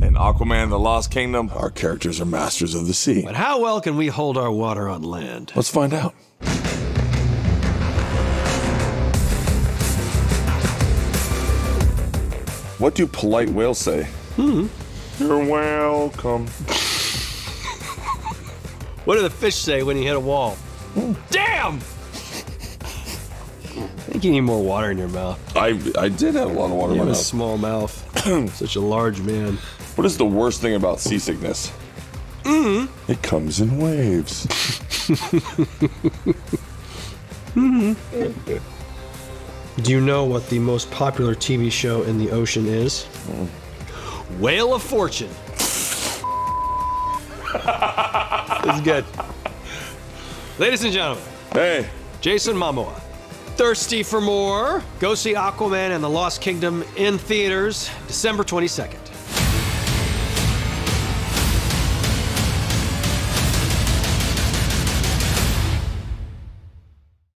In Aquaman and the Lost Kingdom, our characters are masters of the sea. But how well can we hold our water on land? Let's find out. What do polite whales say? You're welcome. What do the fish say when you hit a wall? Damn! I think you need more water in your mouth. I did have a lot of water in You my have a mouth. small mouth. Such a large man. What is the worst thing about seasickness? It comes in waves. Do you know what the most popular TV show in the ocean is? Whale of Fortune. This is good. Ladies and gentlemen, Hey, Jason Momoa. Thirsty for more? Go see Aquaman and the Lost Kingdom in theaters December 22nd.